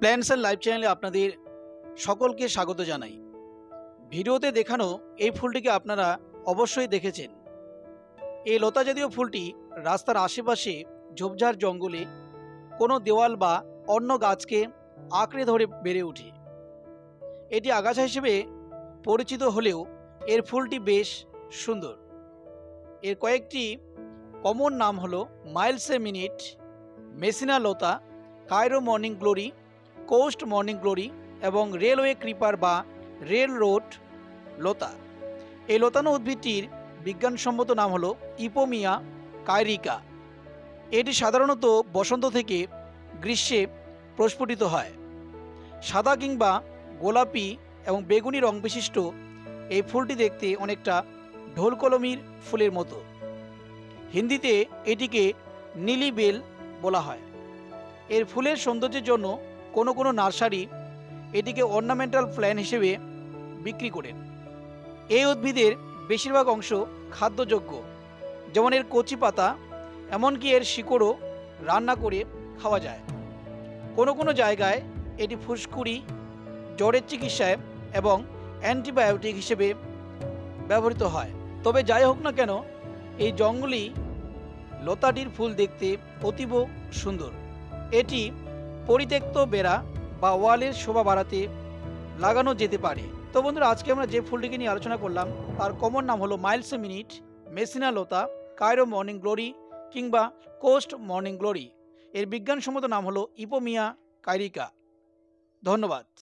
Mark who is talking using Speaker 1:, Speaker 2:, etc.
Speaker 1: Plants and life চ্যানেলে আপনাদের সকলকে স্বাগত জানাই। ভিডিওতে দেখানো এই ফুলটিকে আপনারা অবশ্যই দেখেছেন। এই লতা জাতীয় ফুলটি রাস্তার আশেপাশে ঝোপঝাড় জঙ্গলে কোনো দেওয়াল বা অন্য গাছকে আঁকড়ে ধরে বেড়ে ওঠে। এটি আগাছা হিসেবে পরিচিত হলেও এর ফুলটি বেশ সুন্দর। এর কয়েকটি কমন নাম হলো মাইলস এ মিনিট, মেসিনা লতা, Cairo morning glory, coast morning glory এবং রেলওয়ে ক্রিপার বা রেল রোড লতা। এই লতানো উদ্ভিদটির বিজ্ঞানসম্মত নাম হলো ইপোমিয়া কাইরিকা। এটি সাধারণত বসন্ত থেকে গ্রীষ্মে প্রস্ফুটিত হয়। সাদা কিংবা গোলাপি এবং বেগুনি রং বিশিষ্ট এই ফুলটি দেখতে অনেকটা ঢোলকলমির ফুলের মতো। হিন্দিতে এটিকে নীলি বেল বলা হয়। এর ফুলের সৌন্দর্যের জন্য কোনো কোনো নার্সারি এটিকে অর্নামেন্টাল প্ল্যান্ট হিসেবে বিক্রি করেন। এই উদ্ভিদের বেশিরভাগ অংশ খাদ্যযোগ্য, যেমন এর কচি পাতা, এমনকি এর শিকড়ও রান্না করে খাওয়া যায়। কোনো কোনো জায়গায় এটি ফুসকুড়ি, জ্বরের চিকিৎসায় এবং অ্যান্টিবায়োটিক হিসেবে ব্যবহৃত হয়। তবে যাই হোক না কেন, এই জঙ্গলি লতাটির ফুল দেখতে অতীব সুন্দর। এটি পরিত্যক্ত বেড়া বা ওয়ালের শোভা বাড়াতে লাগানো যেতে পারে। তো বন্ধুরা, আজকে আমরা যে ফুলটিকে নিয়ে আলোচনা করলাম তার কমন নাম হলো মাইলস এ মিনিট, মেসিনা লতা, কায়রো মর্নিং গ্লোরি কিংবা কোস্ট মর্নিং গ্লোরি। এর বিজ্ঞানসম্মত নাম হলো ইপোমিয়া কাইরিকা। ধন্যবাদ।